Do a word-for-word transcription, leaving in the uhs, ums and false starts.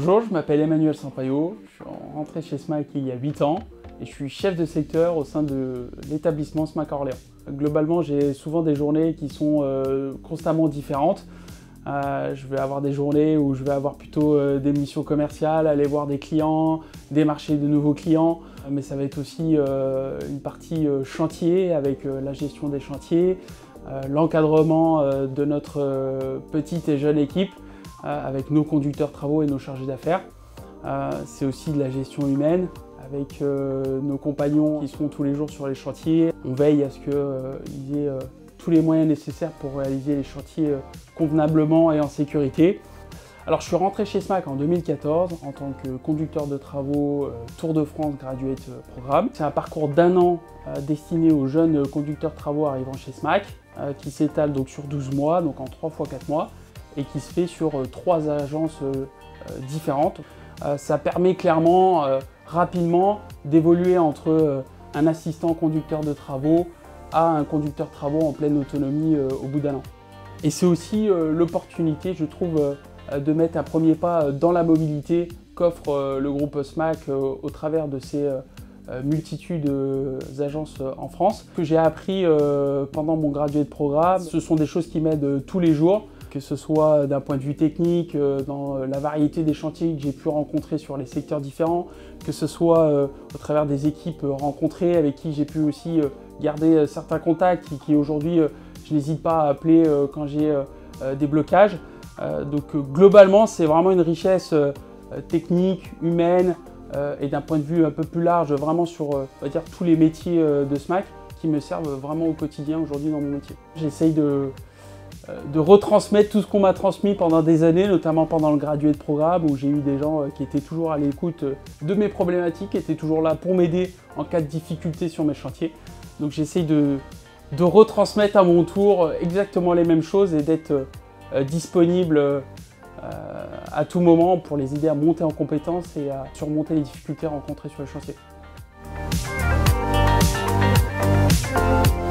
Bonjour, je m'appelle Emmanuel Sampaio, je suis rentré chez SMAC il y a huit ans et je suis chef de secteur au sein de l'établissement SMAC Orléans. Globalement, j'ai souvent des journées qui sont euh, constamment différentes. Euh, je vais avoir des journées où je vais avoir plutôt euh, des missions commerciales, aller voir des clients, démarcher de nouveaux clients, mais ça va être aussi euh, une partie euh, chantier avec euh, la gestion des chantiers, euh, l'encadrement euh, de notre euh, petite et jeune équipe, avec nos conducteurs travaux et nos chargés d'affaires. Euh, c'est aussi de la gestion humaine avec euh, nos compagnons qui seront tous les jours sur les chantiers. On veille à ce qu'ils euh, aient euh, tous les moyens nécessaires pour réaliser les chantiers euh, convenablement et en sécurité. Alors je suis rentré chez SMAC en deux mille quatorze en tant que conducteur de travaux euh, Tour de France Graduate Programme. C'est un parcours d'un an euh, destiné aux jeunes conducteurs travaux arrivant chez SMAC euh, qui s'étale donc sur douze mois, donc en trois fois quatre mois. Et qui se fait sur euh, trois agences euh, euh, différentes. Euh, ça permet clairement, euh, rapidement, d'évoluer entre euh, un assistant conducteur de travaux à un conducteur de travaux en pleine autonomie euh, au bout d'un an. Et c'est aussi euh, l'opportunité, je trouve, euh, de mettre un premier pas dans la mobilité qu'offre euh, le groupe SMAC euh, au travers de ses euh, multitudes d'agences euh, en France. Ce que j'ai appris euh, pendant mon graduate programme, ce sont des choses qui m'aident tous les jours, que ce soit d'un point de vue technique, dans la variété des chantiers que j'ai pu rencontrer sur les secteurs différents, que ce soit au travers des équipes rencontrées avec qui j'ai pu aussi garder certains contacts qui, qui aujourd'hui je n'hésite pas à appeler quand j'ai des blocages. Donc globalement, c'est vraiment une richesse technique, humaine et d'un point de vue un peu plus large, vraiment sur on va dire, tous les métiers de SMAC qui me servent vraiment au quotidien aujourd'hui dans mon métier. J'essaye de de retransmettre tout ce qu'on m'a transmis pendant des années, notamment pendant le graduate programme où j'ai eu des gens qui étaient toujours à l'écoute de mes problématiques, qui étaient toujours là pour m'aider en cas de difficulté sur mes chantiers. Donc j'essaye de, de retransmettre à mon tour exactement les mêmes choses et d'être euh, disponible euh, à tout moment pour les aider à monter en compétences et à surmonter les difficultés rencontrées sur les chantiers.